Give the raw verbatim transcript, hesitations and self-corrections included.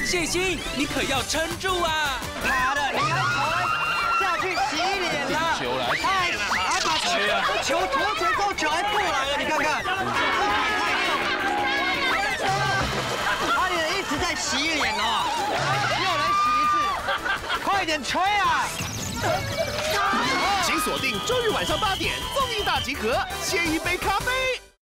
谢欣，你可要撑住啊！ 妈的，你要头下去洗脸了， 球来， 太还把球球拖成之后球还过来了，你看看，他也一直在洗脸哦，又来洗一次，快点吹啊！ 请锁定周日晚上八点，综艺大集合，先一杯咖啡。